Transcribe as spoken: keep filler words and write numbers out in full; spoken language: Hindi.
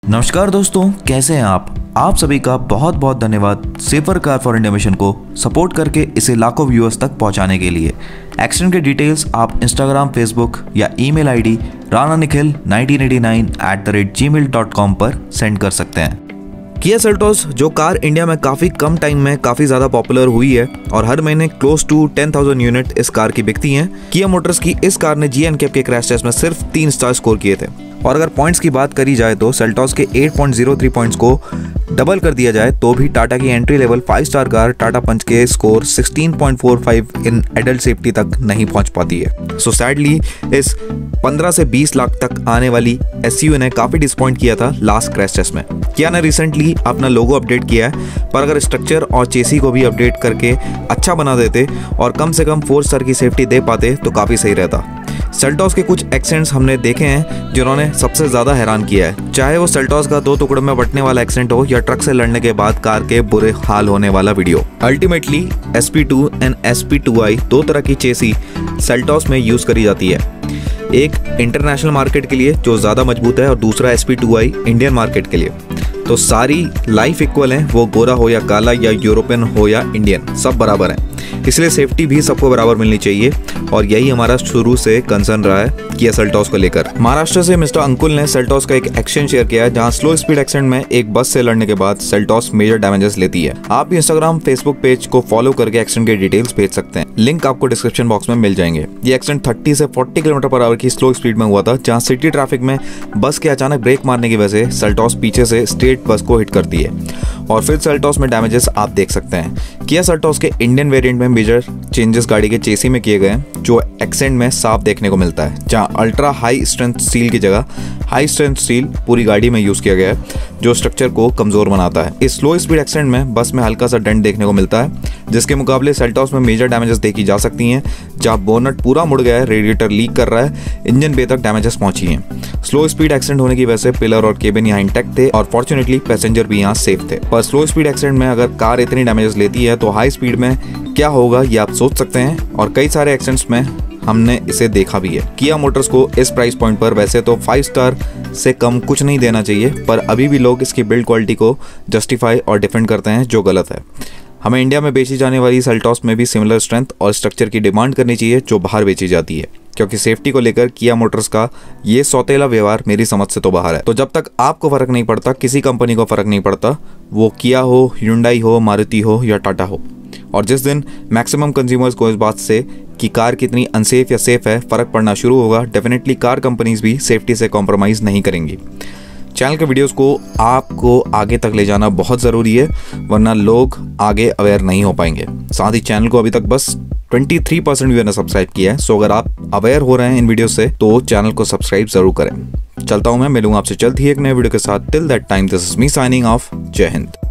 नमस्कार दोस्तों, कैसे हैं आप आप सभी का बहुत बहुत धन्यवाद safer car for India mission को सपोर्ट करके इसे लाखों व्यूअर्स तक पहुंचाने के लिए। एक्सीडेंट के डिटेल्स आप इंस्टाग्राम, फेसबुक या email ID Rana Nikhil nineteen eighty nine at the rate G mail dot com पर सेंड कर सकते हैं। किया सेल्टोस जो कार इंडिया में काफ़ी कम टाइम में काफ़ी ज़्यादा पॉपुलर हुई है और हर महीने close to ten thousand unit इस कार की बिकती हैं। किया मोटर्स की इस कार ने जी एन कैप के क्रैश टेस्ट में सिर्फ तीन स्टार स्कोर किए थे। और अगर पॉइंट्स की बात करी जाए तो सेल्टोस के eight point zero three points को डबल कर दिया जाए तो भी टाटा की entry level five star car Tata Punch के score sixteen point four five in adult safety तक नहीं पहुंच पाती है। सो सैडली इस पंद्रह से बीस लाख तक आने वाली एसयूवी ने काफ़ी डिसपॉइंट किया था लास्ट क्रैश टेस्ट में। किया ने रिसेंटली अपना लोगो अपडेट किया है, पर अगर स्ट्रक्चर और चेसी को भी अपडेट करके अच्छा बना देते और कम से कम फोर स्टार की सेफ्टी दे पाते तो काफ़ी सही रहता। सेल्टोस के कुछ एक्सीडेंट्स हमने देखे हैं जिन्होंने सबसे ज़्यादा हैरान किया है, चाहे वो सेल्टोस का दो टुकड़ों में बंटने वाला एक्सीडेंट हो या ट्रक से लड़ने के बाद कार के बुरे हाल होने वाला video. Ultimately S P two and S P two I दो तरह की चेसी सेल्टोस में यूज़ करी जाती है, एक इंटरनेशनल मार्केट के लिए जो ज़्यादा मजबूत है और दूसरा S P two I Indian market के लिए। तो सारी लाइफ इक्वल है, वो गोरा हो या काला या यूरोपियन हो या इंडियन, सब बराबर है। इसलिए सेफ्टी भी सबको बराबर मिलनी चाहिए और यही हमारा शुरू से कंसर्न रहा है किया सेल्टोस को लेकर। महाराष्ट्र से मिस्टर अंकुल ने सेल्टोस का एक एक्शन शेयर किया है जहां स्लो स्पीड एक्सीडेंट में एक बस से लड़ने के बाद सेल्टोस मेजर डैमेजेस लेती है। आप भी इंस्टाग्राम, फेसबुक पेज को फॉलो करके एक्सीडेंट के डिटेल्स भेज सकते हैं, लिंक आपको डिस्क्रिप्शन बॉक्स में मिल जाएंगे। ये एक्सीडेंट थर्टी से फोर्टी किलोमीटर पर आवर की स्लो स्पीड में हुआ था, जहाँ सिटी ट्रैफिक में बस के अचानक ब्रेक मारने की वजह से सेल्टोस पीछे से स्ट्रेट बस को हिट करती है और फिर सेल्टोस में डैमेजेस आप देख सकते हैं। किया सेल्टोस के इंडियन वेरिएंट में मेजर चेंजेस गाड़ी के चेसी में किए गए हैं जो एक्सेंट में साफ देखने को मिलता है, जहां अल्ट्रा हाई स्ट्रेंथ स्टील की जगह हाई स्ट्रेंथ स्टील पूरी गाड़ी में यूज किया गया है जो स्ट्रक्चर को कमजोर बनाता है। इस स्लो स्पीड एक्सेंट में बस में हल्का सा डेंट देखने को मिलता है, जिसके मुकाबले सेल्टोस में मेजर डैमेजेस देखी जा सकती हैं, जहां बोनट पूरा मुड़ गया है, रेडिएटर लीक कर रहा है, इंजन बे तक डैमेजेस पहुंची हैं। स्लो स्पीड एक्सीडेंट होने की वजह से पिलर और केबिन यहाँ इंटैक्ट थे और फॉर्चुनेटली पैसेंजर भी यहाँ सेफ थे। पर स्लो स्पीड एक्सीडेंट में अगर कार इतनी डैमेजेस लेती है तो हाई स्पीड में क्या होगा ये आप सोच सकते हैं और कई सारे एक्सीडेंट्स में हमने इसे देखा भी है। किया मोटर्स को इस प्राइस पॉइंट पर वैसे तो फाइव स्टार से कम कुछ नहीं देना चाहिए, पर अभी भी लोग इसकी बिल्ड क्वालिटी को जस्टिफाई और डिफेंड करते हैं जो गलत है। हमें इंडिया में बेची जाने वाली सेल्टोस में भी सिमिलर स्ट्रेंथ और स्ट्रक्चर की डिमांड करनी चाहिए जो बाहर बेची जाती है, क्योंकि सेफ्टी को लेकर किया मोटर्स का ये सौतेला व्यवहार मेरी समझ से तो बाहर है। तो जब तक आपको फर्क नहीं पड़ता, किसी कंपनी को फर्क नहीं पड़ता, वो किया हो, ह्युंडई हो, मारुति हो या टाटा हो, और जिस दिन मैक्सिमम कंज्यूमर्स को इस बात से कि कार कितनी अनसेफ या सेफ है फर्क पड़ना शुरू होगा, डेफिनेटली कार कंपनीज भी सेफ्टी से कॉम्प्रोमाइज नहीं करेंगी। चैनल के वीडियोस को आपको आगे तक ले जाना बहुत ज़रूरी है, वरना लोग आगे अवेयर नहीं हो पाएंगे। साथ ही चैनल को अभी तक बस तेईस परसेंट व्यूअर ने सब्सक्राइब किया है, सो अगर आप अवेयर हो रहे हैं इन वीडियो से तो चैनल को सब्सक्राइब जरूर करें। चलता हूँ मैं, मिलूंगा आपसे जल्द ही एक नए वीडियो के साथ। Till that time this is me signing off. जय हिंद।